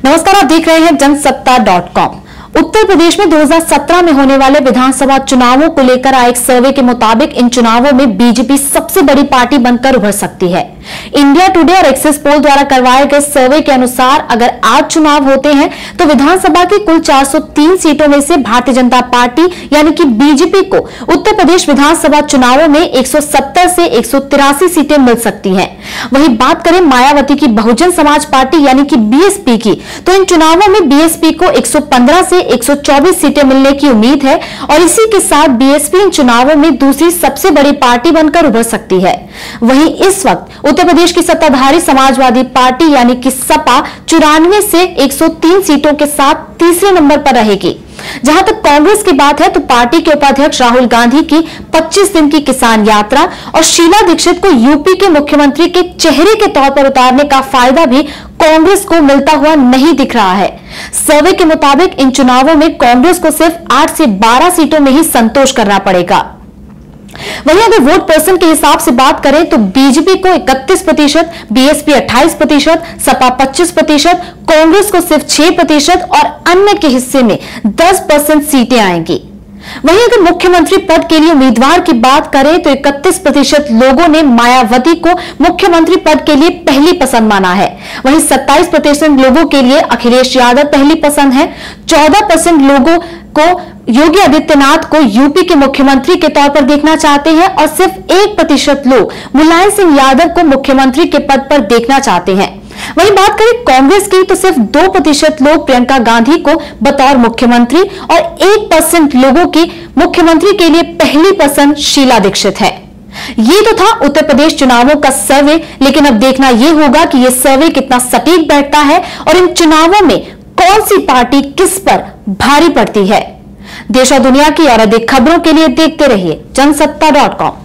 नमस्कार, आप देख रहे हैं जनसत्ता.com। उत्तर प्रदेश में 2017 में होने वाले विधानसभा चुनावों को लेकर आए एक सर्वे के मुताबिक इन चुनावों में बीजेपी सबसे बड़ी पार्टी बनकर उभर सकती है। इंडिया टुडे और एक्सिस पोल द्वारा करवाए गए सर्वे के अनुसार अगर आज चुनाव होते हैं तो विधानसभा की कुल 403 सीटों में से भारतीय जनता पार्टी यानी कि बीजेपी को उत्तर प्रदेश विधानसभा चुनावों में 170 से 183 सीटें मिल सकती हैं। वहीं बात करें मायावती की बहुजन समाज पार्टी यानी कि बीएसपी की, तो इन चुनावों में बीएसपी को 115 से 124 सीटें मिलने की उम्मीद है और इसी के साथ बीएसपी इन चुनावों में दूसरी सबसे बड़ी पार्टी बनकर उभर सकती है। वहीं इस वक्त उत्तर प्रदेश की सत्ताधारी समाजवादी पार्टी यानी कि सपा 94 से 103 सीटों के साथ तीसरे नंबर पर रहेगी। जहां तक कांग्रेस की बात है तो पार्टी के उपाध्यक्ष राहुल गांधी की 25 दिन की किसान यात्रा और शीला दीक्षित को यूपी के मुख्यमंत्री के चेहरे के तौर पर उतारने का फायदा भी कांग्रेस को मिलता हुआ नहीं दिख रहा है। सर्वे के मुताबिक इन चुनावों में कांग्रेस को सिर्फ 8 से 12 सीटों में ही संतोष करना पड़ेगा। वहीं अगर वोट पर्सन के हिसाब से बात करें तो बीजेपी को 31%, बीएसपी 28%, सपा 25%, कांग्रेस को सिर्फ 6% और अन्य के हिस्से में 10% सीटें आएंगी। वहीं अगर मुख्यमंत्री पद के लिए उम्मीदवार की बात करें तो 31% लोगों ने मायावती को मुख्यमंत्री पद के लिए पहली पसंद माना है। वहीं 27% लोगों के लिए अखिलेश यादव पहली पसंद है। 14% लोगों को योगी आदित्यनाथ को यूपी के मुख्यमंत्री के तौर पर देखना चाहते हैं और सिर्फ 1% लोग मुलायम सिंह यादव को मुख्यमंत्री के पद पर देखना चाहते हैं। वहीं बात करें कांग्रेस की तो सिर्फ 2% लोग प्रियंका गांधी को बतौर मुख्यमंत्री और 1% लोगों की मुख्यमंत्री के लिए पहली पसंद शीला दीक्षित है। ये तो था उत्तर प्रदेश चुनावों का सर्वे, लेकिन अब देखना यह होगा कि यह सर्वे कितना सटीक बैठता है और इन चुनावों में कौन सी पार्टी किस पर भारी पड़ती है। देश और दुनिया की और अधिक खबरों के लिए देखते रहिए जनसत्ता.com।